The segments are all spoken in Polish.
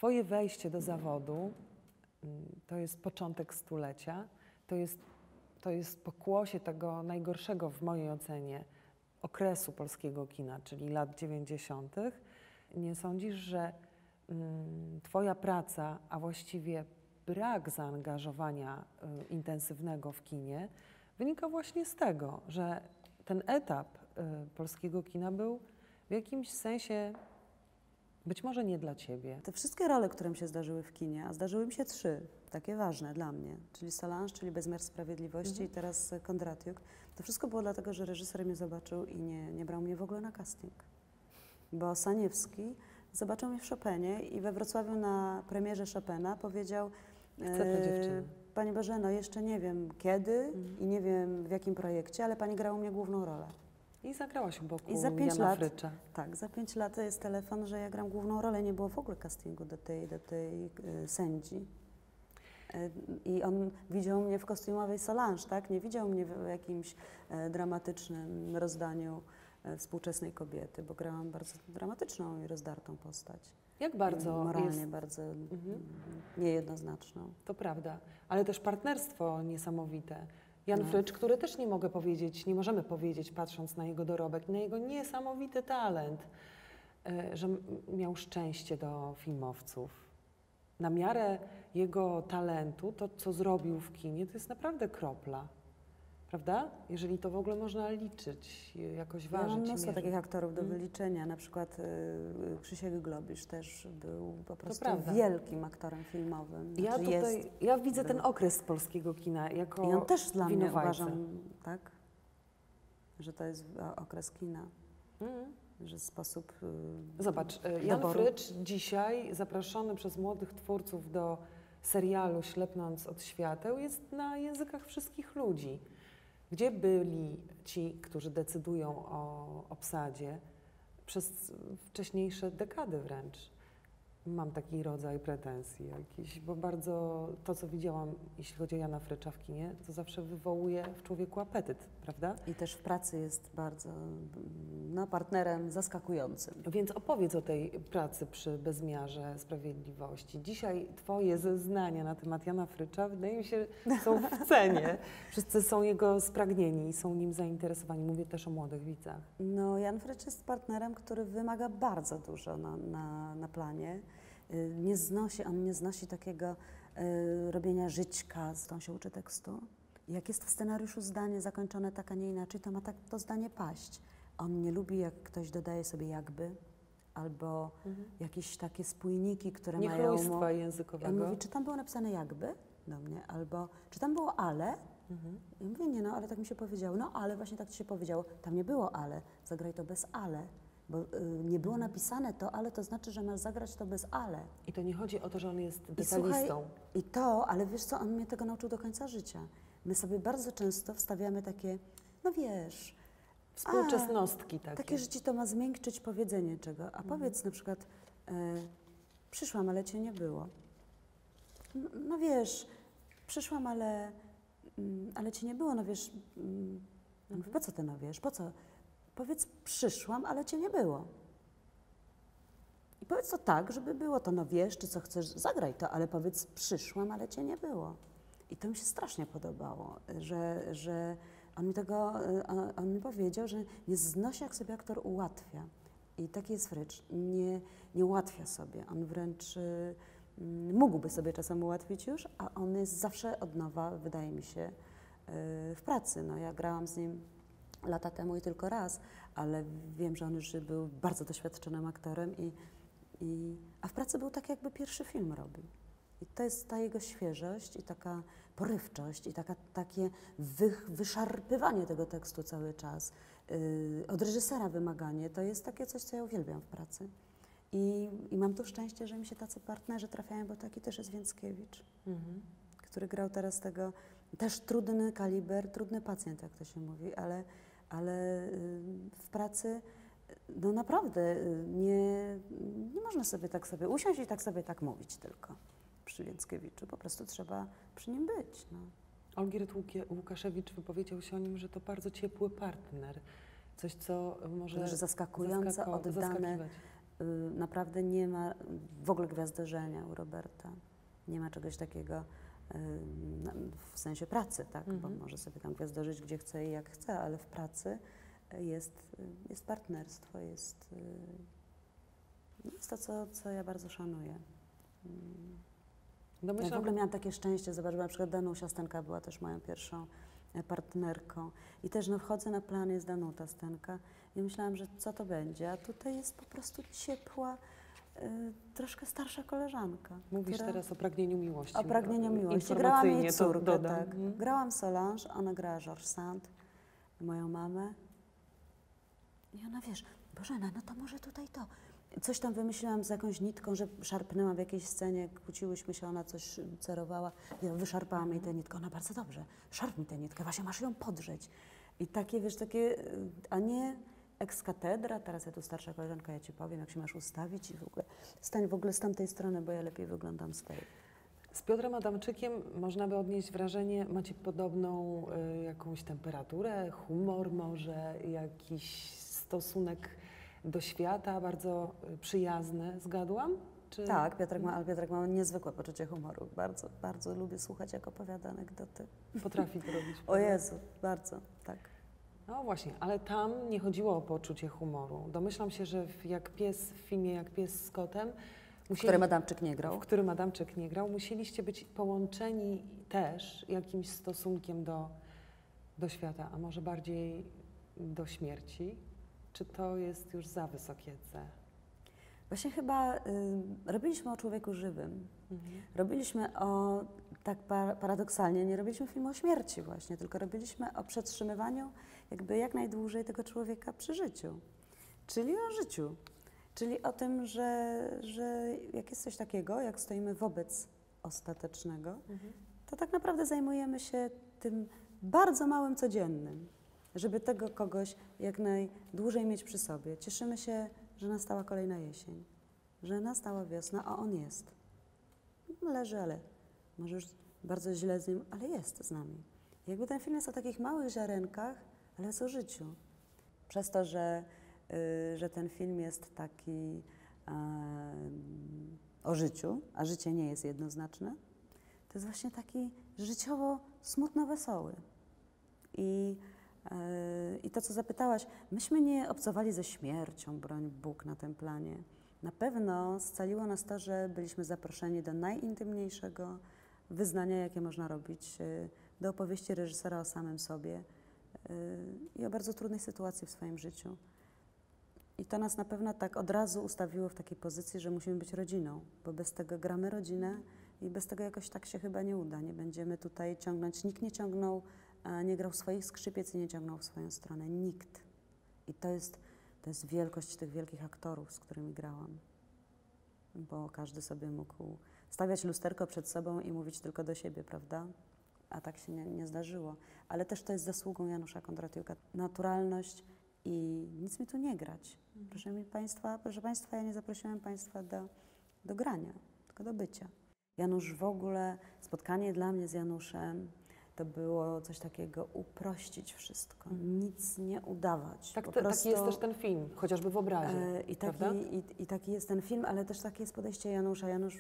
Twoje wejście do zawodu to jest początek stulecia, to jest pokłosie tego najgorszego w mojej ocenie okresu polskiego kina, czyli lat 90. Nie sądzisz, że Twoja praca, a właściwie brak zaangażowania intensywnego w kinie wynika właśnie z tego, że ten etap polskiego kina był w jakimś sensie być może nie dla Ciebie. Te wszystkie role, które mi się zdarzyły w kinie, a zdarzyły mi się 3, takie ważne dla mnie, czyli Solange, czyli Bezmiar Sprawiedliwości i teraz Kondratiuk, to wszystko było dlatego, że reżyser mnie zobaczył i nie brał mnie w ogóle na casting. Bo Saniewski zobaczył mnie w Chopinie i we Wrocławiu na premierze Chopina powiedział: Chcę tę dziewczynę. Pani Bożeno, jeszcze nie wiem kiedy i nie wiem w jakim projekcie, ale Pani grała u mnie główną rolę. I zagrałaś u boku I za 5 Jana lat, Frycza. tak, za 5 lat jest telefon, że ja gram główną rolę. Nie było w ogóle castingu do tej sędzi. I on widział mnie w kostiumowej Solange, tak? Nie widział mnie w jakimś dramatycznym rozdaniu współczesnej kobiety, bo grałam bardzo dramatyczną i rozdartą postać. Jak bardzo moralnie jest... bardzo niejednoznaczną. To prawda, ale też partnerstwo niesamowite. Jan Frycz, który też nie możemy powiedzieć, patrząc na jego dorobek, na jego niesamowity talent, że miał szczęście do filmowców. Na miarę jego talentu, to co zrobił w kinie, to jest naprawdę kropla. Prawda? Jeżeli to w ogóle można liczyć, jakoś ważyć. Ja mam mnóstwo takich aktorów do wyliczenia, na przykład Krzysiek Globisz też był po prostu wielkim aktorem filmowym. Ja widzę ten okres polskiego kina jako i on też dla mnie winowajcę. uważam, tak, że to jest okres kina. Że sposób Zobacz, Jan Frycz dzisiaj zaproszony przez młodych twórców do serialu Ślepnąc od świateł jest na językach wszystkich ludzi. Gdzie byli ci, którzy decydują o obsadzie przez wcześniejsze dekady wręcz? Mam taki rodzaj pretensji jakiś, bo bardzo to, co widziałam, jeśli chodzi o Jana Frycza w kinie, to zawsze wywołuje w człowieku apetyt, prawda? I też w pracy jest bardzo partnerem zaskakującym. Więc opowiedz o tej pracy przy Bezmiarze Sprawiedliwości. Dzisiaj Twoje zeznania na temat Jana Frycza, wydaje mi się, są w cenie. Wszyscy są jego spragnieni, są nim zainteresowani. Mówię też o młodych widzach. No, Jan Frycz jest partnerem, który wymaga bardzo dużo na planie. On nie znosi takiego robienia żyćka, z tą się uczy tekstu. Jak jest w scenariuszu zdanie zakończone tak, a nie inaczej, to ma tak to zdanie paść. On nie lubi, jak ktoś dodaje sobie jakby, albo jakieś takie spójniki, które mają Niechlujstwa językowego. On mówi, czy tam było napisane jakby do mnie, albo czy tam było ale? Ja mówię, nie, no ale tak mi się powiedziało. No ale właśnie tak ci się powiedziało. Tam nie było ale, zagraj to bez ale. Bo nie było napisane to, ale to znaczy, że masz zagrać to bez ale. I to nie chodzi o to, że on jest detalistą. Ale wiesz co, on mnie tego nauczył do końca życia. My sobie bardzo często wstawiamy takie, no wiesz... Współczesnostki takie. Takie, że ci to ma zmiękczyć powiedzenie czego. A powiedz na przykład, przyszłam, ale cię nie było. No wiesz, przyszłam, ale cię nie było, no wiesz... Po co ty no wiesz, po co? Powiedz, przyszłam, ale cię nie było. I powiedz to tak, żeby było to, no wiesz, czy co chcesz, zagraj to, ale powiedz, przyszłam, ale cię nie było. I to mi się strasznie podobało, że on mi powiedział, że nie znosi, jak sobie aktor ułatwia. I taki jest Frycz, nie ułatwia sobie, on wręcz mógłby sobie czasem ułatwić już, a on jest zawsze od nowa, wydaje mi się, w pracy. No, ja grałam z nim lata temu i tylko raz, ale wiem, że on już był bardzo doświadczonym aktorem a w pracy był tak, jakby pierwszy film robił. I to jest ta jego świeżość i taka porywczość i takie wyszarpywanie tego tekstu cały czas. Od reżysera wymaganie, to jest takie coś, co ja uwielbiam w pracy. I mam to szczęście, że mi się tacy partnerzy trafiają, bo taki też jest Więckiewicz, który grał teraz tego, też trudny kaliber, trudny pacjent, jak to się mówi, ale w pracy no naprawdę nie można sobie tak usiąść i tak mówić tylko przy Więckiewiczu. Po prostu trzeba przy nim być. No. Olgierd Łukaszewicz wypowiedział się o nim, że to bardzo ciepły partner. Coś, co może zaskakujące, oddane. Naprawdę nie ma w ogóle gwiazdorzenia u Roberta. Nie ma czegoś takiego w sensie pracy, tak? Bo może sobie tam gwiazdożyć gdzie chce i jak chce, ale w pracy jest partnerstwo, jest to, co ja bardzo szanuję. Ja w ogóle miałam takie szczęście, zobacz, bo na przykład Danusia Stenka była też moją pierwszą partnerką i też wchodzę na plan, jest Danuta Stenka i myślałam, że co to będzie, a tutaj jest po prostu ciepła, troszkę starsza koleżanka. Mówisz teraz o pragnieniu miłości. O pragnieniu miłości. Grałam jej córkę, tak. Grałam Solange, ona grała Georges Sand, moją mamę. I ona, wiesz, Bożena, no to może tutaj to. Coś tam wymyśliłam z jakąś nitką, że szarpnęłam w jakiejś scenie, kłóciłyśmy się, ona coś cerowała. Ja wyszarpałam jej tę nitkę, ona bardzo dobrze, szarp tę nitkę, właśnie masz ją podrzeć. I takie, wiesz, takie, a nie ex cathedra, teraz ja tu starsza koleżanka, ja ci powiem, jak się masz ustawić i w ogóle, stań w ogóle z tamtej strony, bo ja lepiej wyglądam z tej. Z Piotrem Adamczykiem można by odnieść wrażenie, macie podobną jakąś temperaturę, humor może, jakiś stosunek do świata, bardzo przyjazny, zgadłam? Czy... Tak, Piotrek ma niezwykłe poczucie humoru. Bardzo, bardzo lubię słuchać, jak opowiada anegdoty. Potrafi to robić. O Jezu, bardzo, tak. No właśnie, ale tam nie chodziło o poczucie humoru. Domyślam się, że w filmie Jak pies z kotem, w którym Adamczyk nie grał. W którym Adamczyk nie grał, musieliście być połączeni też jakimś stosunkiem do świata, a może bardziej do śmierci. Czy to jest już za wysokie C? Właśnie chyba robiliśmy o człowieku żywym. Robiliśmy tak paradoksalnie, nie robiliśmy filmu o śmierci właśnie, tylko robiliśmy o przetrzymywaniu jakby jak najdłużej tego człowieka przy życiu. Czyli o życiu. Czyli o tym, że jak jest coś takiego, jak stoimy wobec ostatecznego, to tak naprawdę zajmujemy się tym bardzo małym codziennym, żeby tego kogoś jak najdłużej mieć przy sobie. Cieszymy się, że nastała kolejna jesień, że nastała wiosna, a on jest. Leży, ale może już bardzo źle z nim, ale jest z nami. Jakby ten film jest o takich małych ziarenkach, ale jest o życiu. Przez to, że ten film jest taki o życiu, a życie nie jest jednoznaczne, to jest właśnie taki życiowo smutno-wesoły. I to, co zapytałaś, myśmy nie obcowali ze śmiercią, broń Bóg, na tym planie. Na pewno scaliło nas to, że byliśmy zaproszeni do najintymniejszego wyznania, jakie można robić, do opowieści reżysera o samym sobie i o bardzo trudnej sytuacji w swoim życiu. I to nas na pewno tak od razu ustawiło w takiej pozycji, że musimy być rodziną, bo bez tego gramy rodzinę i bez tego jakoś tak się chyba nie uda. Nie będziemy tutaj ciągnąć, nikt nie ciągnął, nie grał swoich skrzypiec i nie ciągnął w swoją stronę. Nikt. I to jest wielkość tych wielkich aktorów, z którymi grałam. Bo każdy sobie mógł stawiać lusterko przed sobą i mówić tylko do siebie, prawda? A tak się nie zdarzyło. Ale też to jest zasługą Janusza Kondratiuka. Naturalność i nic mi tu nie grać. Proszę Państwa, ja nie zaprosiłam Państwa do grania, tylko do bycia. Janusz w ogóle, spotkanie dla mnie z Januszem to było coś takiego, uprościć wszystko, nic nie udawać. Tak, taki jest też ten film, chociażby w obrazie, I taki jest ten film, ale też takie jest podejście Janusza. Janusz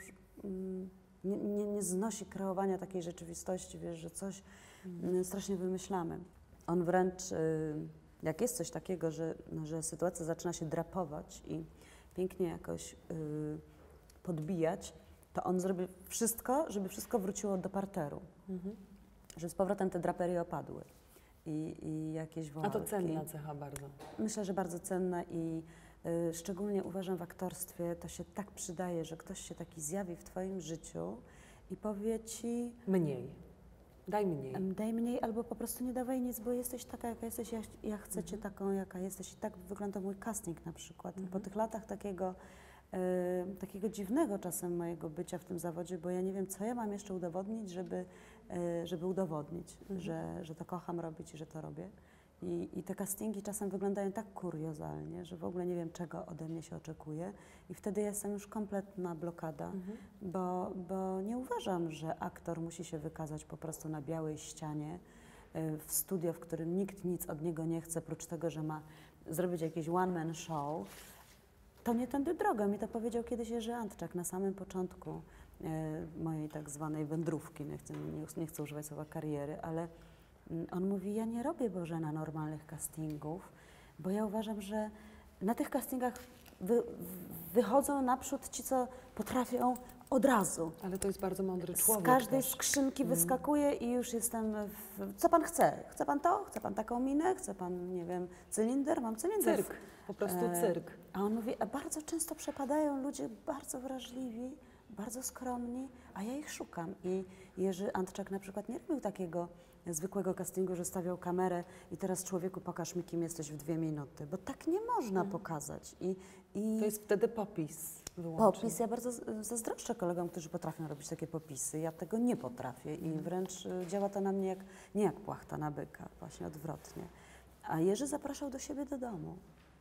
nie znosi kreowania takiej rzeczywistości, wiesz, że coś strasznie wymyślamy. On wręcz, jak jest coś takiego, że sytuacja zaczyna się drapować i pięknie jakoś podbijać, to on zrobi wszystko, żeby wszystko wróciło do parteru. Żeby z powrotem te draperie opadły i jakieś walki. A to cenna cecha bardzo. Myślę, że bardzo cenna i szczególnie uważam w aktorstwie, to się tak przydaje, że ktoś się taki zjawi w Twoim życiu i powie Ci... Mniej. Daj mniej. Daj mniej albo po prostu nie dawaj nic, bo jesteś taka, jaka jesteś, ja chcę Cię taką, jaka jesteś. I tak wygląda mój casting na przykład. Po tych latach takiego dziwnego czasem mojego bycia w tym zawodzie, bo ja nie wiem, co ja mam jeszcze udowodnić, żeby udowodnić, że to kocham robić i że to robię. I te castingi czasem wyglądają tak kuriozalnie, że w ogóle nie wiem, czego ode mnie się oczekuje. I wtedy jestem już kompletna blokada, bo nie uważam, że aktor musi się wykazać po prostu na białej ścianie w studio, w którym nikt nic od niego nie chce, oprócz tego, że ma zrobić jakieś one-man show. to nie tędy droga. Mi to powiedział kiedyś Jerzy Antczak na samym początku mojej tak zwanej wędrówki. Nie chcę używać słowa kariery, ale on mówi, ja nie robię Bożena normalnych castingów, bo ja uważam, że na tych castingach wychodzą naprzód ci, co potrafią od razu. Ale to jest bardzo mądry człowiek. Z każdej też. skrzynki wyskakuje i już jestem co pan chce? Chce pan to? Chce pan taką minę? Chce pan, nie wiem, cylinder? Mam cylinder. Cyrk, po prostu cyrk. A on mówi, a bardzo często przepadają ludzie bardzo wrażliwi, bardzo skromni, a ja ich szukam. I Jerzy Antczak na przykład nie robił takiego zwykłego castingu, że stawiał kamerę i teraz człowieku pokaż mi, kim jesteś w 2 minuty, bo tak nie można pokazać. To jest wtedy popis wyłącznie. Popis, ja bardzo zazdroszczę kolegom, którzy potrafią robić takie popisy. Ja tego nie potrafię i wręcz działa to na mnie nie jak płachta na byka, właśnie odwrotnie. A Jerzy zapraszał do siebie do domu.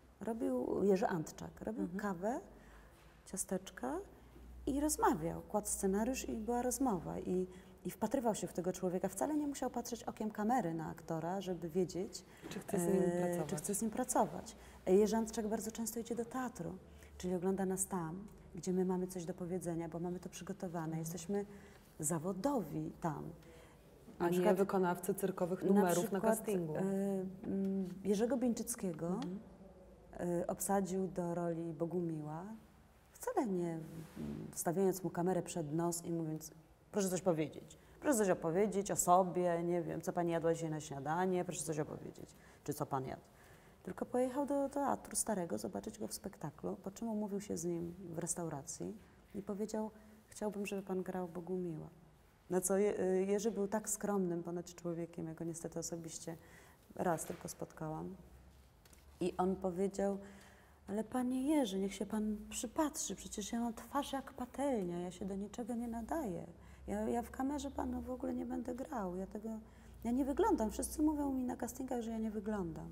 Jerzy Antczak robił kawę, ciasteczka i rozmawiał. Kładł scenariusz i była rozmowa. I wpatrywał się w tego człowieka. Wcale nie musiał patrzeć okiem kamery na aktora, żeby wiedzieć, Czy chce z nim pracować. czy chce z nim pracować. Jerzy Antczak bardzo często idzie do teatru, czyli ogląda nas tam, gdzie my mamy coś do powiedzenia, bo mamy to przygotowane. Jesteśmy zawodowi tam. A nie wykonawcy cyrkowych numerów na castingu. Jerzego Bieńczyckiego obsadził do roli Bogumiła, wcale nie stawiając mu kamerę przed nos i mówiąc, proszę coś powiedzieć. Proszę coś opowiedzieć o sobie, nie wiem, co pani jadła dzisiaj na śniadanie, proszę coś opowiedzieć, czy co pan jadł. Tylko pojechał do Teatru Starego zobaczyć go w spektaklu, po czym umówił się z nim w restauracji i powiedział, chciałbym, żeby pan grał Bogumiła. Na co Jerzy był tak skromnym ponoć człowiekiem, ja go niestety osobiście raz tylko spotkałam. I on powiedział, ale panie Jerzy, niech się pan przypatrzy, przecież ja mam twarz jak patelnia, ja się do niczego nie nadaję. Ja w kamerze panu w ogóle nie będę grał, ja nie wyglądam. Wszyscy mówią mi na castingach, że ja nie wyglądam.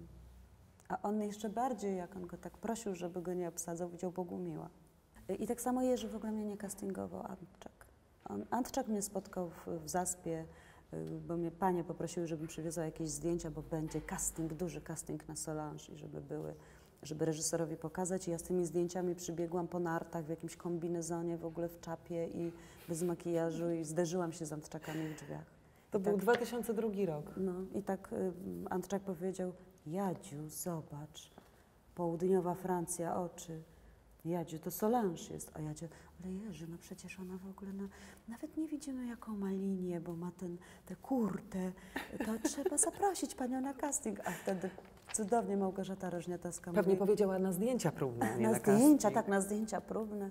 A on jeszcze bardziej, jak on go tak prosił, żeby go nie obsadzał, widział Bogumiła. I tak samo Jerzy w ogóle mnie nie castingował, Antczak. Antczak mnie spotkał w Zaspie, bo mnie panie poprosiły, żebym przywiozła jakieś zdjęcia, bo będzie casting, duży casting na Solange i żeby reżyserowi pokazać. I ja z tymi zdjęciami przybiegłam po nartach w jakimś kombinezonie, w ogóle w czapie i bez makijażu i zderzyłam się z Antczakami w drzwiach. To był 2002 rok. No i tak Antczak powiedział, Jadziu, zobacz, południowa Francja, oczy. Jadziu, to Solange jest, a Jadziu, ale Jerzy, no przecież ona w ogóle, nawet nie widzimy jaką ma linię, bo ma tę kurtę, to trzeba zaprosić panią na casting, a wtedy cudownie Małgorzata Rożniatowska Pewnie mówi, powiedziała na zdjęcia próbne, nie na na zdjęcia, casting. tak, na zdjęcia próbne.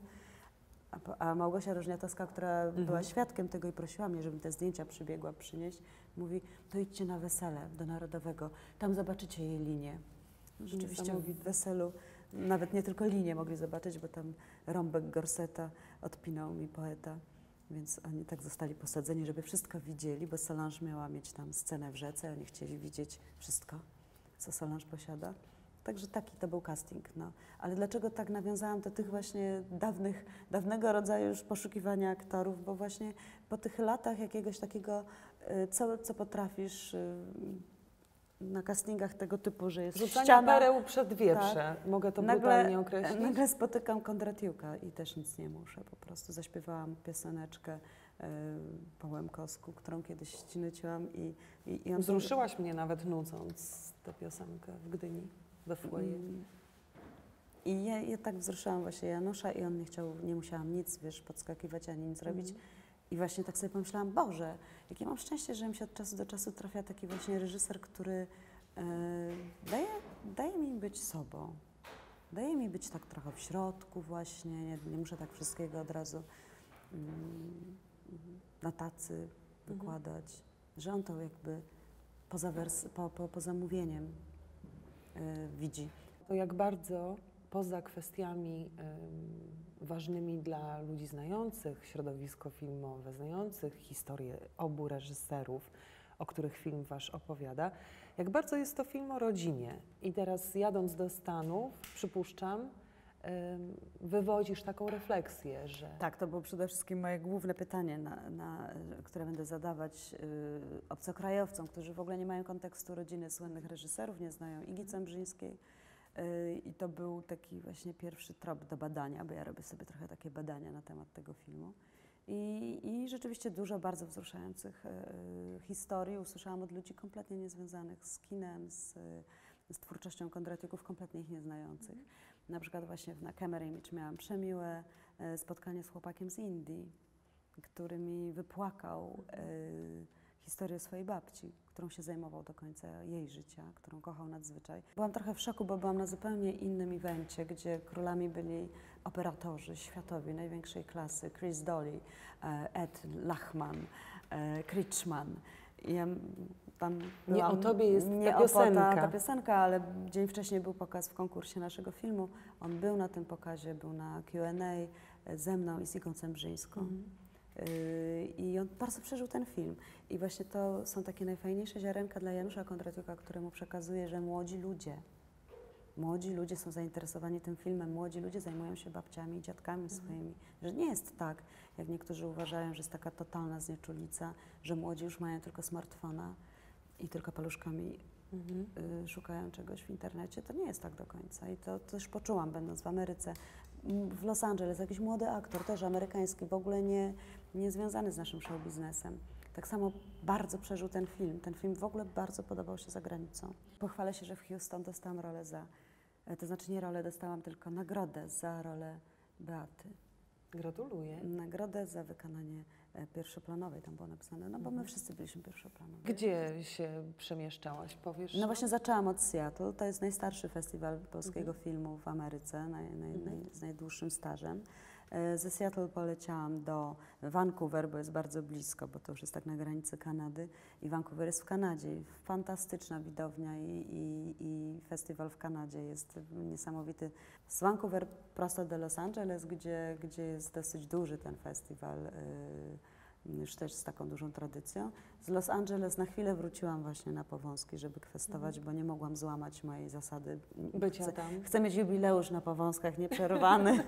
A Małgosia Rożniatowska, która była świadkiem tego i prosiła mnie, żebym te zdjęcia przybiegła przynieść, mówi, to idźcie na wesele do Narodowego, tam zobaczycie jej linię. Rzeczywiście w weselu nawet nie tylko linię mogli zobaczyć, bo tam rąbek gorseta odpinał mi poeta, więc oni tak zostali posadzeni, żeby wszystko widzieli, bo Solange miała mieć tam scenę w rzece, oni chcieli widzieć wszystko, co Solange posiada. Także taki to był casting. No. Ale dlaczego tak nawiązałam do tych właśnie dawnego rodzaju już poszukiwania aktorów, bo właśnie po tych latach jakiegoś takiego, co potrafisz na castingach tego typu, że jest Rzucania ściana, pereł przed wieprze. Tak. Mogę to brutalnie określić? Nagle spotykam Kondratiuka i też nic nie muszę. Po prostu zaśpiewałam pioseneczkę po Łemkowsku, którą kiedyś ścineciłam i on wzruszyłaś mnie nawet nudząc tę piosenkę w Gdyni, we foyer. I ja tak wzruszyłam właśnie Janusza i on nie musiałam nic, wiesz, podskakiwać ani nic robić. I właśnie tak sobie pomyślałam, Boże, jakie mam szczęście, że mi się od czasu do czasu trafia taki właśnie reżyser, który daje mi być sobą. Daje mi być tak trochę w środku właśnie, nie muszę tak wszystkiego od razu na tacy wykładać, że on to jakby poza mówieniem widzi. To jak bardzo poza kwestiami ważnymi dla ludzi znających środowisko filmowe, znających historię obu reżyserów, o których film wasz opowiada, jak bardzo jest to film o rodzinie. I teraz jadąc do Stanów, przypuszczam, wywodzisz taką refleksję, że... Tak, to było przede wszystkim moje główne pytanie, które będę zadawać obcokrajowcom, którzy w ogóle nie mają kontekstu rodziny słynnych reżyserów, nie znają Igi Cembrzyńskiej, I to był taki właśnie pierwszy trop do badania, bo ja robię sobie trochę takie badania na temat tego filmu. I rzeczywiście dużo bardzo wzruszających historii usłyszałam od ludzi kompletnie niezwiązanych z kinem, z twórczością Kondratyków, kompletnie ich nieznających. Na przykład właśnie na Camera Image miałam przemiłe spotkanie z chłopakiem z Indii, który mi wypłakał historię swojej babci, którą się zajmował do końca jej życia, którą kochał nadzwyczaj. Byłam trochę w szoku, bo byłam na zupełnie innym evencie, gdzie królami byli operatorzy światowi, największej klasy, Chris Dolly, Ed Lachman, Kretschmann. I ja tam Nie byłam, o tobie jest nie ta o piosenka. ta piosenka, ale dzień wcześniej był pokaz w konkursie naszego filmu. On był na tym pokazie, był na Q&A ze mną i z Igą Cembrzyńską. I on bardzo przeżył ten film. I właśnie to są takie najfajniejsze ziarenka dla Janusza Kondratyka, któremu przekazuje, że młodzi ludzie są zainteresowani tym filmem, młodzi ludzie zajmują się babciami i dziadkami swoimi. Że nie jest tak, jak niektórzy uważają, że jest taka totalna znieczulica, że młodzi już mają tylko smartfona i tylko paluszkami szukają czegoś w internecie. To nie jest tak do końca. I to też poczułam, będąc w Ameryce. W Los Angeles jakiś młody aktor, też amerykański, w ogóle nie związany z naszym show biznesem. Tak samo bardzo przeżył ten film. Ten film w ogóle bardzo podobał się za granicą. Pochwalę się, że w Houston dostałam rolę to znaczy nie rolę, dostałam tylko nagrodę za rolę Beaty. Gratuluję. Nagrodę za wykonanie pierwszoplanowej, tam było napisane, no bo my wszyscy byliśmy pierwszoplanowi. Gdzie się przemieszczałaś, powiesz? No właśnie zaczęłam od Seattle, to jest najstarszy festiwal polskiego filmu w Ameryce, z najdłuższym stażem. Ze Seattle poleciałam do Vancouver, bo jest bardzo blisko, bo to już jest tak na granicy Kanady i Vancouver jest w Kanadzie. I fantastyczna widownia i festiwal w Kanadzie jest niesamowity. Z Vancouver prosto do Los Angeles, gdzie jest dosyć duży ten festiwal, już też z taką dużą tradycją. Z Los Angeles na chwilę wróciłam właśnie na Powązki, żeby kwestować, bo nie mogłam złamać mojej zasady. Bycia tam. Chcę mieć jubileusz na Powązkach nieprzerwany.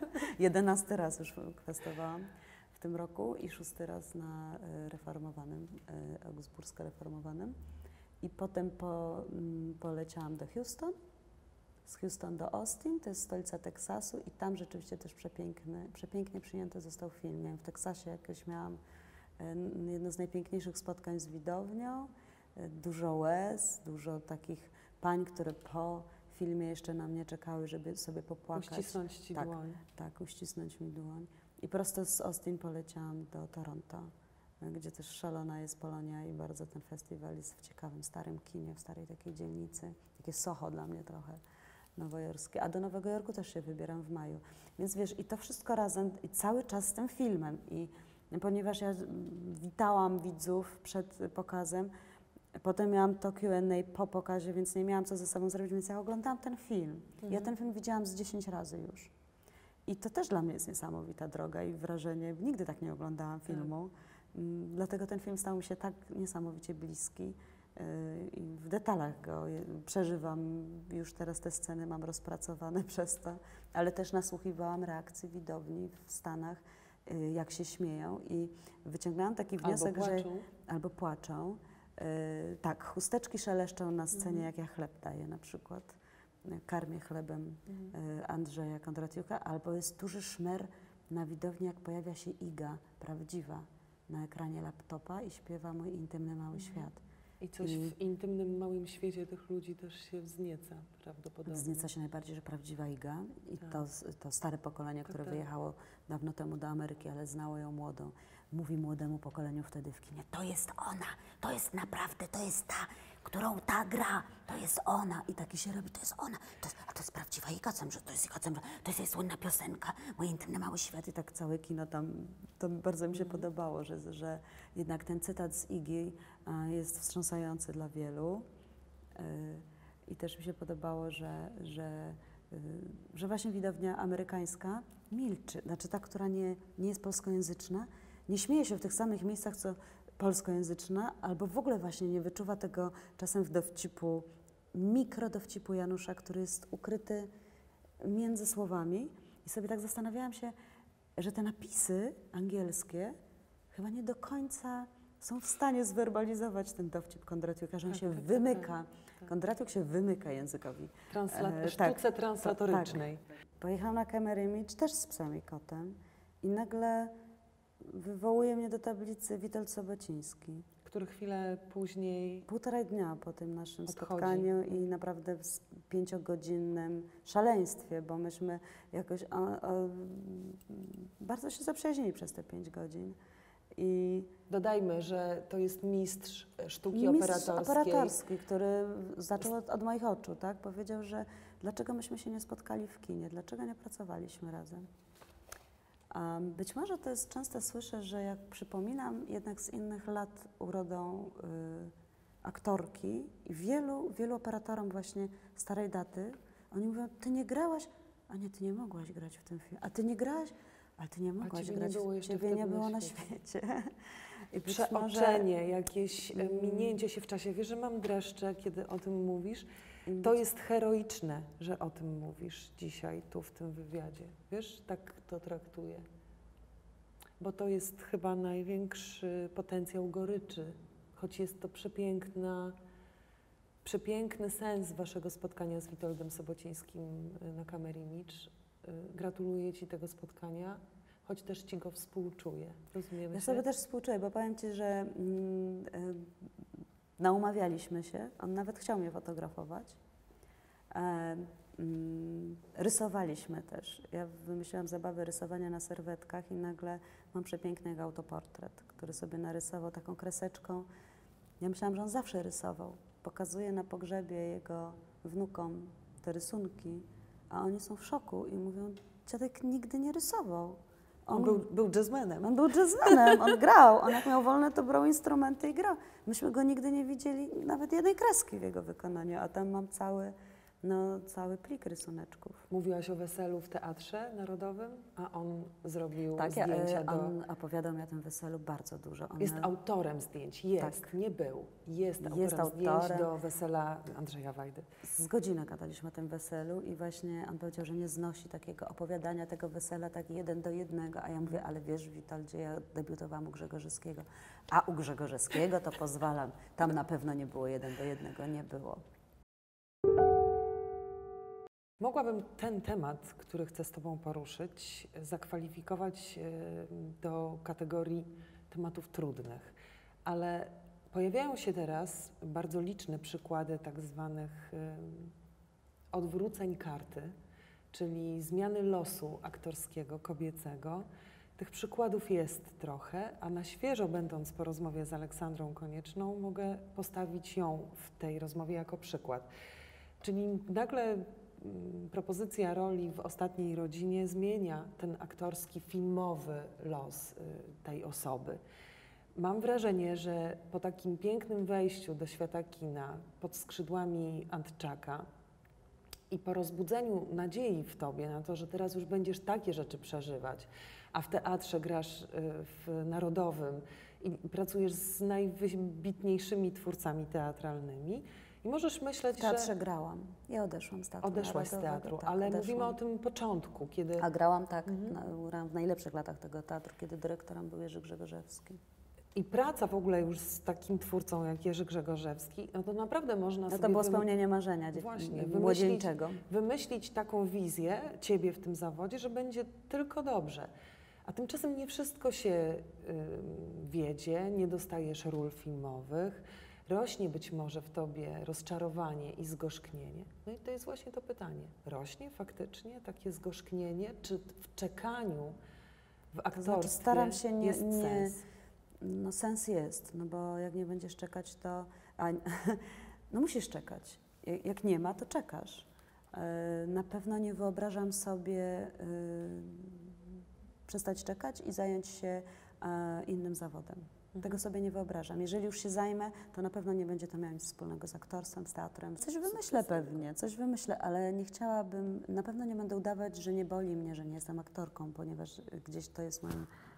11 raz już kwestowałam w tym roku i 6 raz na reformowanym, augsbursko-reformowanym. I potem poleciałam do Houston, z Houston do Austin, to jest stolica Teksasu i tam rzeczywiście też przepięknie przyjęty został film. Miałam w Teksasie jakieś miałam jedno z najpiękniejszych spotkań z widownią, dużo łez, dużo takich pań, które po filmie jeszcze na mnie czekały, żeby sobie popłakać. Uścisnąć ci dłoń. Tak, uścisnąć mi dłoń. I prosto z Austin poleciałam do Toronto, gdzie też szalona jest Polonia i bardzo ten festiwal jest w ciekawym, starym kinie, w starej takiej dzielnicy. Takie Soho dla mnie trochę nowojorskie. A do Nowego Jorku też się wybieram w maju. Więc wiesz, i to wszystko razem, i cały czas z tym filmem. I ponieważ ja witałam widzów przed pokazem, potem miałam to Q&A po pokazie, więc nie miałam co ze sobą zrobić, więc ja oglądałam ten film. Ja ten film widziałam z 10 razy już. I to też dla mnie jest niesamowita droga i wrażenie. Nigdy tak nie oglądałam filmu. Dlatego ten film stał mi się tak niesamowicie bliski. I w detalach go przeżywam. Już teraz te sceny mam rozpracowane przez to, ale też nasłuchiwałam reakcji widowni w Stanach, jak się śmieją i wyciągnęłam taki wniosek, że albo płaczą. Tak, chusteczki szeleszczą na scenie, jak ja chleb daję na przykład. Karmię chlebem Andrzeja Kondratyuka, albo jest duży szmer na widowni, jak pojawia się Iga, prawdziwa, na ekranie laptopa i śpiewa Mój intymny mały świat. I coś w intymnym, małym świecie tych ludzi też się wznieca prawdopodobnie. Wznieca się najbardziej, że prawdziwa Iga i to stare pokolenie, które wyjechało dawno temu do Ameryki, ale znało ją młodą. Mówi młodemu pokoleniu wtedy w kinie, to jest ona, to jest naprawdę, to jest ta, którą ta gra, to jest ona. I taki się robi, to jest ona, a to jest prawdziwa Iga Cembrze, to jest Iga Cembrze, to jest jej słynna piosenka, Mój intymny mały świat. I tak całe kino tam, to bardzo mi się podobało, że jednak ten cytat z Igi jest wstrząsający dla wielu. I też mi się podobało, że właśnie widownia amerykańska milczy, znaczy ta, która nie jest polskojęzyczna, nie śmieje się w tych samych miejscach, co polskojęzyczna, albo w ogóle właśnie nie wyczuwa tego czasem w dowcipu, mikrodowcipu Janusza, który jest ukryty między słowami. I sobie tak zastanawiałam się, że te napisy angielskie chyba nie do końca są w stanie zwerbalizować ten dowcip Kondratiuka, że on Tak, się tak, wymyka. tak. Kondratiuk się wymyka językowi. Sztuce translatorycznej. Pojechałam na Kamerimidż też z psem i kotem i nagle wywołuje mnie do tablicy Witold Sobociński. Który chwilę później 1,5 dnia po tym naszym odchodzi. spotkaniu i naprawdę w 5-godzinnym szaleństwie, bo myśmy jakoś bardzo się zaprzyjaźnili przez te 5 godzin. I Dodajmy, że to jest mistrz sztuki mistrz operatorskiej. operatorski, który zaczął od moich oczu, tak? Powiedział, że dlaczego myśmy się nie spotkali w kinie, dlaczego nie pracowaliśmy razem. Być może to jest, często słyszę, że jak przypominam jednak z innych lat urodą aktorki i wielu operatorom właśnie starej daty, oni mówią, ty nie grałaś, a nie, ty nie mogłaś grać w tym filmie, a ty nie grałaś, ale ty nie mogłaś ciebie grać, nie było jeszcze ciebie wtedy nie było na na świecie. świecie. I być Przeoczenie, jakieś minięcie się w czasie. Wiesz, że mam dreszcze, kiedy o tym mówisz. może, To jest heroiczne, że o tym mówisz dzisiaj, tu w tym wywiadzie. Wiesz, tak to traktuję. Bo to jest chyba największy potencjał goryczy, choć jest to przepiękny sens waszego spotkania z Witoldem Sobocińskim na Kamerimidż. Gratuluję ci tego spotkania, choć też ci go współczuję. Rozumiemy ja się? sobie też współczuję, bo powiem ci, że naumawialiśmy się, on nawet chciał mnie fotografować. Rysowaliśmy też. Ja wymyśliłam zabawę rysowania na serwetkach i nagle mam przepiękny jego autoportret, który sobie narysował taką kreseczką. Ja myślałam, że on zawsze rysował. Pokazuje na pogrzebie jego wnukom te rysunki, a oni są w szoku i mówią, dziadek nigdy nie rysował. On był jazzmenem. On był jazzmenem, on grał. On jak miał wolne, to brał instrumenty i grał. Myśmy go nigdy nie widzieli, nawet jednej kreski w jego wykonaniu, a tam mam cały plik rysuneczków. Mówiłaś o weselu w Teatrze Narodowym, a on zrobił Tak, zdjęcia on opowiadał mi o tym weselu bardzo dużo. On Jest autorem zdjęć, Tak. nie był. Jest Jest autorem zdjęć autorem. do wesela Andrzeja Wajdy. Z godzinę gadaliśmy o tym weselu i właśnie on powiedział, że nie znosi takiego opowiadania tego wesela tak 1 do 1, a ja mówię, ale wiesz Witoldzie, ja debiutowałam u Grzegorzewskiego, a u Grzegorzewskiego to pozwalam, tam na pewno nie było 1 do 1, nie było. Mogłabym ten temat, który chcę z Tobą poruszyć, zakwalifikować do kategorii tematów trudnych, ale pojawiają się teraz bardzo liczne przykłady tak zwanych odwróceń karty, czyli zmiany losu aktorskiego, kobiecego. Tych przykładów jest trochę, a na świeżo będąc po rozmowie z Aleksandrą Konieczną, mogę postawić ją w tej rozmowie jako przykład. Czyli nagle propozycja roli w Ostatniej rodzinie zmienia ten aktorski, filmowy los tej osoby. Mam wrażenie, że po takim pięknym wejściu do świata kina pod skrzydłami Antczaka i po rozbudzeniu nadziei w tobie na to, że teraz już będziesz takie rzeczy przeżywać, a w teatrze grasz w Narodowym i pracujesz z najwybitniejszymi twórcami teatralnymi, i możesz myśleć, W teatrze że grałam. Ja odeszłam z teatru. odeszłaś z teatru, tak, ale odeszłam. mówimy o tym początku, kiedy... A grałam tak, grałam w najlepszych latach tego teatru, kiedy dyrektorem był Jerzy Grzegorzewski. I praca w ogóle już z takim twórcą jak Jerzy Grzegorzewski, no to naprawdę można No sobie... to było spełnienie marzenia Właśnie, młodzieńczego. wymyślić taką wizję ciebie w tym zawodzie, że będzie tylko dobrze. A tymczasem nie wszystko się wiedzie, nie dostajesz ról filmowych, rośnie być może w tobie rozczarowanie i zgorzknienie. No i to jest właśnie to pytanie. Rośnie faktycznie takie zgorzknienie, czy w czekaniu, w aktorstwie staram się jest sens? No sens jest, no bo jak nie będziesz czekać, to... no musisz czekać. Jak nie ma, to czekasz. Na pewno nie wyobrażam sobie przestać czekać i zająć się innym zawodem. Tego sobie nie wyobrażam. Jeżeli już się zajmę, to na pewno nie będzie to miało nic wspólnego z aktorstwem, z teatrem. Coś wymyślę pewnie, coś wymyślę, ale nie chciałabym, na pewno nie będę udawać, że nie boli mnie, że nie jestem aktorką, ponieważ gdzieś to jest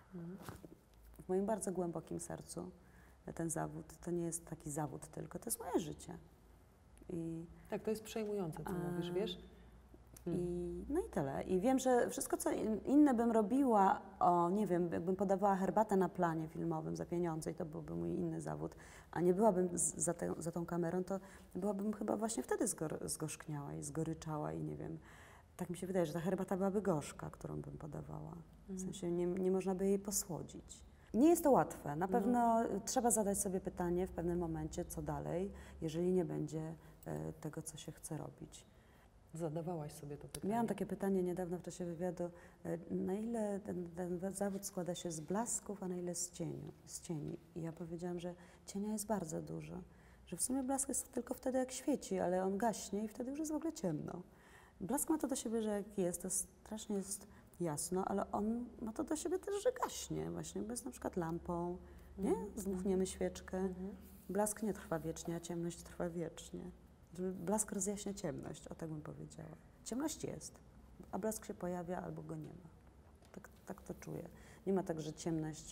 w moim bardzo głębokim sercu ten zawód. To nie jest taki zawód tylko, to jest moje życie. Tak, to jest przejmujące, co mówisz, wiesz? No i tyle. I wiem, że wszystko, co inne bym robiła, nie wiem, jakbym podawała herbatę na planie filmowym za pieniądze i to byłby mój inny zawód, a nie byłabym za tą kamerą, to byłabym chyba właśnie wtedy zgorzkniała i zgoryczała i nie wiem. Tak mi się wydaje, że ta herbata byłaby gorzka, którą bym podawała. W sensie nie można by jej posłodzić. Nie jest to łatwe. Na pewno trzeba zadać sobie pytanie w pewnym momencie, co dalej, jeżeli nie będzie tego, co się chce robić. Zadawałaś sobie to pytanie? Miałam takie pytanie niedawno w czasie wywiadu, na ile ten zawód składa się z blasków, a na ile z cieni. I ja powiedziałam, że cienia jest bardzo dużo, że w sumie blask jest tylko wtedy, jak świeci, ale on gaśnie i wtedy już jest w ogóle ciemno. Blask ma to do siebie, że jak jest, to strasznie jest jasno, ale on ma to do siebie też, że gaśnie właśnie, bo jest na przykład lampą, nie? Zdmuchniemy świeczkę. Blask nie trwa wiecznie, a ciemność trwa wiecznie. Blask rozjaśnia ciemność, o tak bym powiedziała. Ciemność jest, a blask się pojawia albo go nie ma. Tak to czuję. Nie ma tak, że ciemność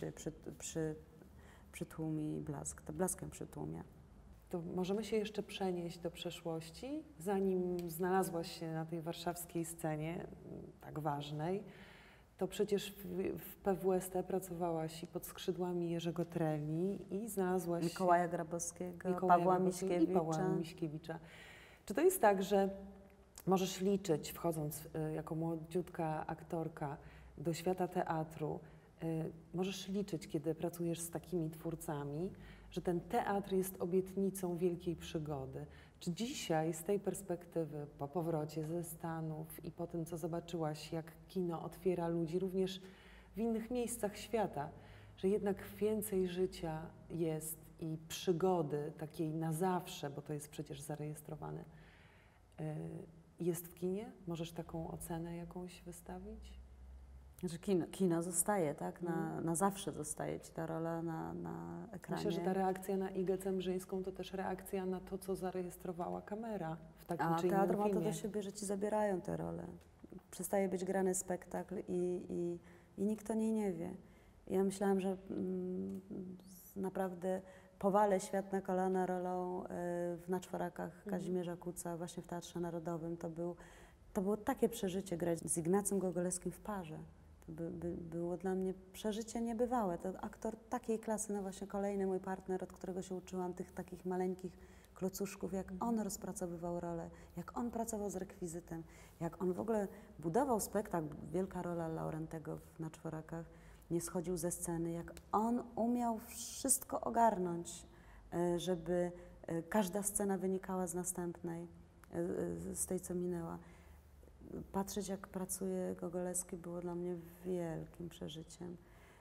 przytłumi blask, to blaskiem przytłumia. To możemy się jeszcze przenieść do przeszłości, zanim znalazłaś się na tej warszawskiej scenie, tak ważnej, to przecież w PWST pracowałaś i pod skrzydłami Jerzego Treli i znalazłaś Mikołaja Grabowskiego, Pawła Miśkiewicza. Czy to jest tak, że możesz liczyć, wchodząc jako młodziutka aktorka do świata teatru, możesz liczyć, kiedy pracujesz z takimi twórcami, że ten teatr jest obietnicą wielkiej przygody? Czy dzisiaj z tej perspektywy, po powrocie ze Stanów i po tym, co zobaczyłaś, jak kino otwiera ludzi również w innych miejscach świata, że jednak więcej życia jest i przygody takiej na zawsze, bo to jest przecież zarejestrowane, jest w kinie? Możesz taką ocenę jakąś wystawić? Znaczy kino zostaje, tak? Na zawsze zostaje ci ta rola na ekranie. Myślę, że ta reakcja na Igę Cembrzyńską to też reakcja na to, co zarejestrowała kamera w takim czy innym teatr ma to filmie. do siebie, że ci zabierają te role. Przestaje być grany spektakl i nikt o niej nie wie. Ja myślałam, że naprawdę powalę świat na kolana rolą w Na czworakach Kazimierza Kuca właśnie w Teatrze Narodowym. To było takie przeżycie grać z Ignacym Gogolewskim w parze. Było dla mnie przeżycie niebywałe. To aktor takiej klasy, no właśnie kolejny mój partner, od którego się uczyłam tych takich maleńkich klocuszków, jak on rozpracowywał rolę, jak on pracował z rekwizytem, jak on w ogóle budował spektakl, wielka rola Laurentego Na czworakach, nie schodził ze sceny, jak on umiał wszystko ogarnąć, żeby każda scena wynikała z następnej, z tej, co minęła. Patrzeć, jak pracuje Gogolewski, było dla mnie wielkim przeżyciem.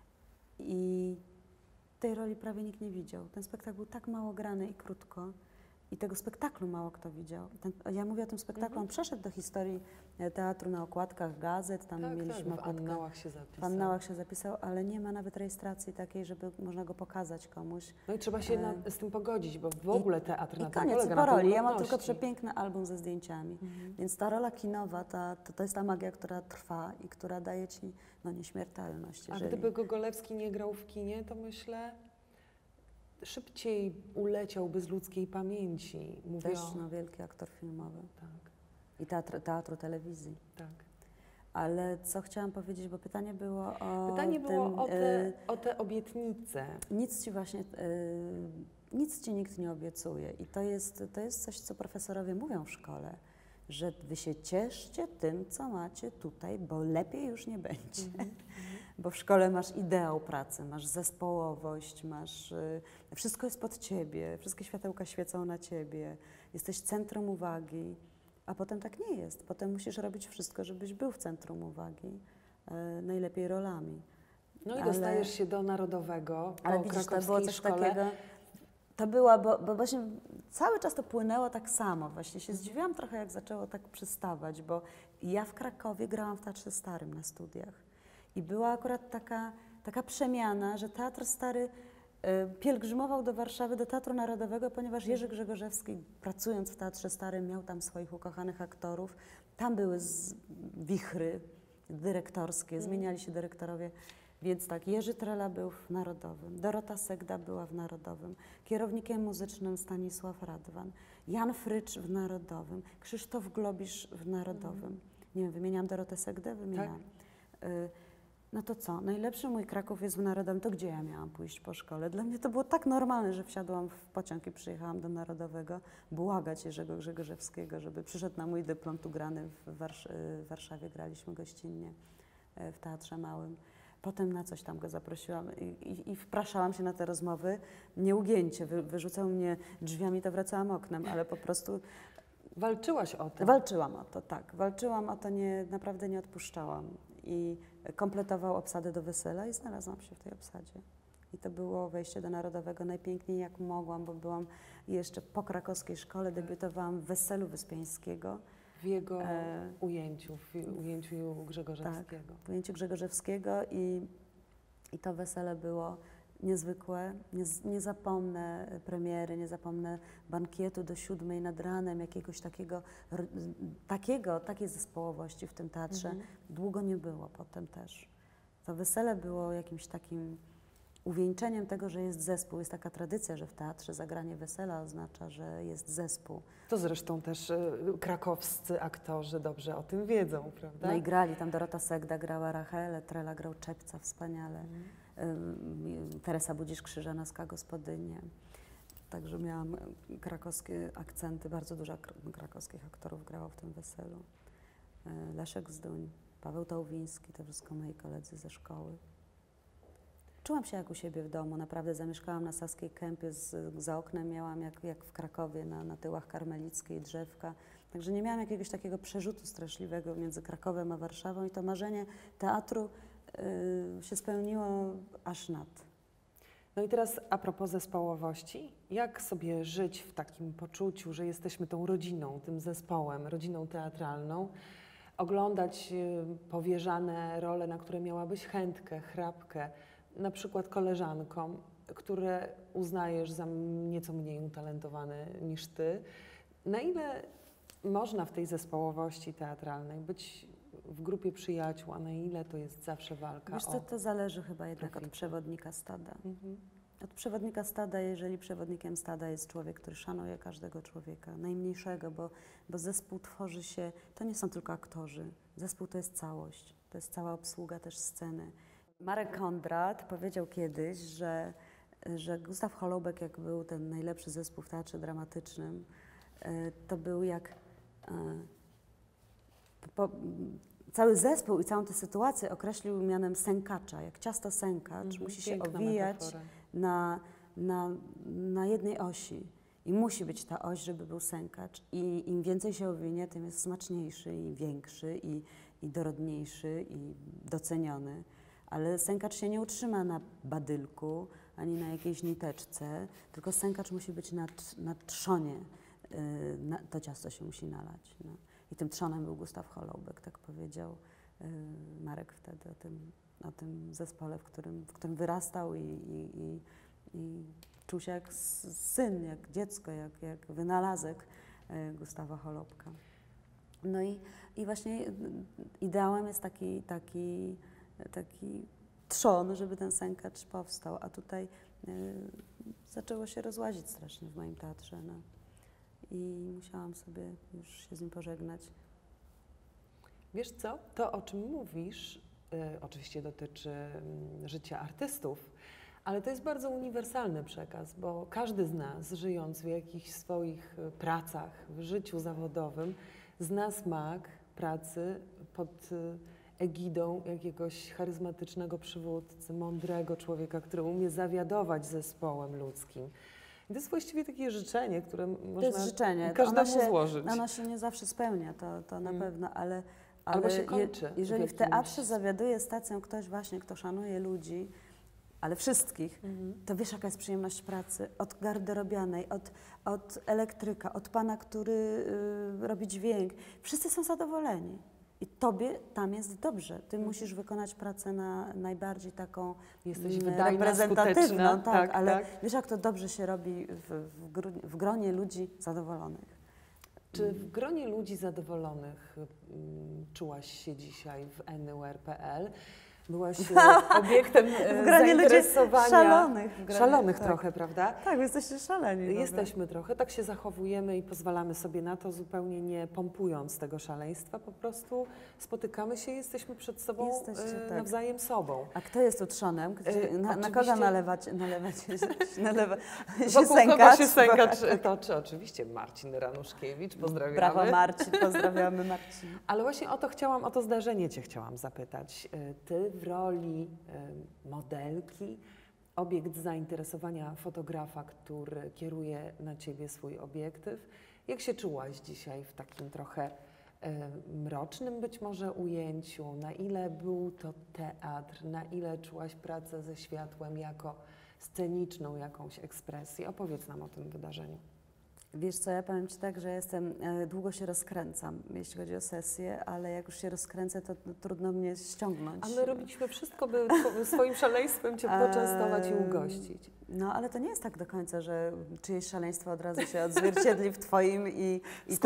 I tej roli prawie nikt nie widział. Ten spektakl był tak mało grany i krótko. I tego spektaklu mało kto widział. Ja mówię o tym spektaklu, on przeszedł do historii teatru na okładkach gazet, tam mieliśmy w annałach się zapisał. W annałach się zapisał, ale nie ma nawet rejestracji takiej, żeby można go pokazać komuś. No i trzeba się z tym pogodzić, bo w ogóle teatr na tym koniec, polega, po na roli. tej Ja mam ulotności. tylko przepiękny album ze zdjęciami. Więc ta rola kinowa, to jest ta magia, która trwa i która daje ci nieśmiertelność. A gdyby Gogolewski nie grał w kinie, to myślę, szybciej uleciałby z ludzkiej pamięci. Mówię Też wielki aktor filmowy. Tak, I teatru, telewizji. tak. Ale co chciałam powiedzieć, bo pytanie było o Pytanie tym, było o te obietnice. Nic ci nikt nie obiecuje. I to jest coś, co profesorowie mówią w szkole, że wy się cieszcie tym, co macie tutaj, bo lepiej już nie będzie. Bo w szkole masz ideał pracy, masz zespołowość, wszystko jest pod ciebie, wszystkie światełka świecą na ciebie, jesteś centrum uwagi, a potem tak nie jest. Potem musisz robić wszystko, żebyś był w centrum uwagi, najlepiej rolami. No i dostajesz się do Narodowego, ale po widzisz, to krakowskiej było coś szkole. takiego. To była, bo właśnie cały czas to płynęło tak samo. Właśnie się zdziwiłam trochę, jak zaczęło tak przystawać, bo ja w Krakowie grałam w Teatrze Starym na studiach. I była akurat taka przemiana, że Teatr Stary pielgrzymował do Warszawy, do Teatru Narodowego, ponieważ Jerzy Grzegorzewski, pracując w Teatrze Starym, miał tam swoich ukochanych aktorów. Tam były wichry dyrektorskie, zmieniali się dyrektorowie. Więc tak, Jerzy Trela był w Narodowym, Dorota Segda była w Narodowym, kierownikiem muzycznym Stanisław Radwan, Jan Frycz w Narodowym, Krzysztof Globisz w Narodowym. Nie wiem, wymieniam Dorotę Segdę? Wymieniam. No to co? Najlepszy mój Kraków jest w Narodowym. To gdzie ja miałam pójść po szkole? Dla mnie to było tak normalne, że wsiadłam w pociąg i przyjechałam do Narodowego błagać Jerzego Grzegorzewskiego, żeby przyszedł na mój dyplom tu grany w Warszawie. Graliśmy gościnnie w Teatrze Małym. Potem na coś tam go zaprosiłam i wpraszałam się na te rozmowy nieugięcie. Wyrzucał mnie drzwiami, to wracałam oknem, ale po prostu... Walczyłaś o to? Walczyłam o to, tak. Walczyłam o to, naprawdę nie odpuszczałam. I kompletował obsadę do wesela i znalazłam się w tej obsadzie. I to było wejście do Narodowego najpiękniej jak mogłam, bo byłam jeszcze po krakowskiej szkole, debiutowałam w Weselu Wyspiańskiego. W jego ujęciu, w ujęciu Grzegorzewskiego. Tak, w ujęciu Grzegorzewskiego i to wesele było niezwykłe. Nie zapomnę premiery, nie zapomnę bankietu do 7 nad ranem, jakiegoś takiej zespołowości w tym teatrze. Długo nie było potem też. To wesele było jakimś takim uwieńczeniem tego, że jest zespół. Jest taka tradycja, że w teatrze zagranie wesela oznacza, że jest zespół. To zresztą też krakowscy aktorzy dobrze o tym wiedzą, prawda? No i grali, tam Dorota Segda grała Rachelę, Trela grał Czepca wspaniale. Teresa Budzisz-Krzyżanowska gospodynię. Także miałam krakowskie akcenty, bardzo dużo krakowskich aktorów grało w tym weselu. Leszek Zduń, Paweł Tauwiński, to wszystko moi koledzy ze szkoły. Czułam się jak u siebie w domu, naprawdę zamieszkałam na Saskiej Kępie, za oknem miałam jak w Krakowie, na tyłach Karmelickiej, drzewka. Także nie miałam jakiegoś takiego przerzutu straszliwego między Krakowem a Warszawą i to marzenie teatru się spełniło aż nad. No i teraz a propos zespołowości, jak sobie żyć w takim poczuciu, że jesteśmy tą rodziną, tym zespołem, rodziną teatralną, oglądać powierzane role, na które miałabyś chętkę, chrapkę, na przykład koleżankom, które uznajesz za nieco mniej utalentowane niż ty. Na ile można w tej zespołowości teatralnej być w grupie przyjaciół, a na ile to jest zawsze walka Wiesz co, to zależy chyba jednak od przewodnika stada. Od przewodnika stada, jeżeli przewodnikiem stada jest człowiek, który szanuje każdego człowieka, najmniejszego, bo zespół tworzy się, to nie są tylko aktorzy, zespół to jest całość, to jest cała obsługa też sceny. Marek Kondrat powiedział kiedyś, że Gustaw Holubek, jak był ten najlepszy zespół w teatrze dramatycznym, to był jak cały zespół i całą tę sytuację określił mianem sękacza, jak ciasto sękacz, musi się owijać na jednej osi. I musi być ta oś, żeby był sękacz. I im więcej się owinie, tym jest smaczniejszy i większy i dorodniejszy i doceniony. Ale sękacz się nie utrzyma na badylku, ani na jakiejś niteczce, tylko sękacz musi być na trzonie. To ciasto się musi nalać. No. I tym trzonem był Gustaw Holubek, tak powiedział Marek wtedy o tym zespole, w którym wyrastał i czuł się jak syn, jak dziecko, jak wynalazek Gustawa Holubka. No i właśnie ideałem jest taki trzon, żeby ten sękacz powstał, a tutaj zaczęło się rozłazić strasznie w moim teatrze. No. I musiałam sobie już się z nim pożegnać. Wiesz co, to o czym mówisz, oczywiście dotyczy życia artystów, ale to jest bardzo uniwersalny przekaz, bo każdy z nas, żyjąc w jakichś swoich pracach, w życiu zawodowym, zna smak pracy pod egidą jakiegoś charyzmatycznego przywódcy, mądrego człowieka, który umie zawiadować zespołem ludzkim. I to jest właściwie takie życzenie, które można każdemu złożyć. Ono się nie zawsze spełnia, to na pewno, ale albo się kończy. Jeżeli w teatrze zawiaduje stacją ktoś właśnie, kto szanuje ludzi, ale wszystkich, to wiesz, jaka jest przyjemność pracy. Od garderobianej, od elektryka, od pana, który robi dźwięk. Wszyscy są zadowoleni. I tobie tam jest dobrze. Ty musisz wykonać pracę na najbardziej taką reprezentatywną, tak, ale wiesz, jak to dobrze się robi w gronie ludzi zadowolonych. Czy w gronie ludzi zadowolonych czułaś się dzisiaj w NUR.pl? Byłaś obiektem W gronie ludzi zainteresowania. szalonych. w gronie, Szalonych tak. trochę, prawda? Tak, wy jesteście szaleni. Jesteśmy trochę, tak się zachowujemy i pozwalamy sobie na to, zupełnie nie pompując tego szaleństwa. Po prostu spotykamy się i jesteśmy przed sobą Jesteście, tak. nawzajem sobą. A kto jest tu trzonem? Na kogo oczywiście- nalewa się Wokół kogo sękacz? się sękacz toczy? Oczywiście Marcin Ranuszkiewicz, pozdrawiamy. Brawo Marcin, pozdrawiamy Marcin. Ale właśnie o to zdarzenie Cię chciałam zapytać. Ty w roli modelki, obiekt zainteresowania fotografa, który kieruje na Ciebie swój obiektyw. Jak się czułaś dzisiaj w takim trochę mrocznym być może ujęciu? Na ile był to teatr? Na ile czułaś pracę ze światłem jako sceniczną jakąś ekspresję? Opowiedz nam o tym wydarzeniu. Wiesz co, ja powiem Ci tak, że długo się rozkręcam, jeśli chodzi o sesję, ale jak już się rozkręcę, to trudno mnie ściągnąć. A my robiliśmy wszystko, by swoim szaleństwem Cię poczęstować i ugościć. No, ale to nie jest tak do końca, że czyjeś szaleństwo od razu się odzwierciedli w Twoim i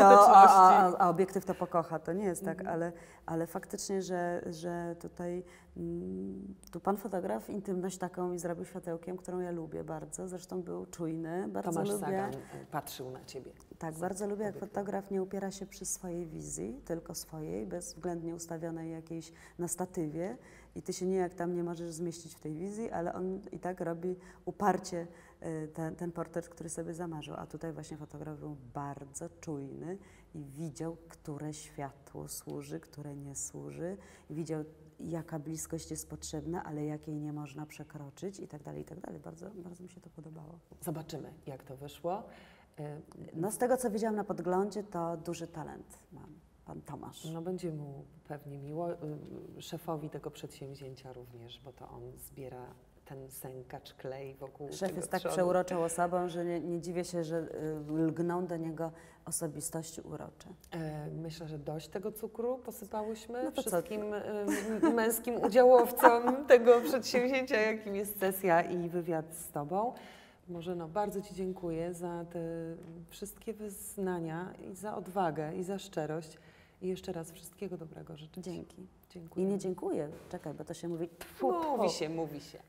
a obiektyw to pokocha. To nie jest tak, ale faktycznie, że tutaj tu Pan fotograf intymność taką mi zrobił światełkiem, którą ja lubię bardzo. Zresztą był czujny, bardzo Tomasz lubię. Sagan patrzył na Ciebie. Tak, bardzo lubię, jak fotograf nie upiera się przy swojej wizji, tylko swojej, bezwzględnie ustawionej jakiejś na statywie i ty się nijak tam nie możesz zmieścić w tej wizji, ale on i tak robi uparcie ten portret, który sobie zamarzył. A tutaj właśnie fotograf był bardzo czujny i widział, które światło służy, które nie służy. I widział, jaka bliskość jest potrzebna, ale jakiej nie można przekroczyć i tak dalej, i tak dalej. Bardzo, bardzo mi się to podobało. Zobaczymy, jak to wyszło. No z tego, co widziałam na podglądzie, to duży talent mam, pan Tomasz. No będzie mu pewnie miło, szefowi tego przedsięwzięcia również, bo to on zbiera ten sękacz, klej wokół Szef tego jest tak trzonu. przeuroczą osobą, że nie dziwię się, że lgną do niego osobistości urocze. Myślę, że dość tego cukru posypałyśmy No to co? wszystkim męskim udziałowcom tego przedsięwzięcia, jakim jest sesja i wywiad z Tobą. Może bardzo Ci dziękuję za te wszystkie wyznania i za odwagę i za szczerość. I jeszcze raz wszystkiego dobrego życzę Ci. Dzięki. Dziękuję. I nie dziękuję. Czekaj, bo to się mówi. Mówi się.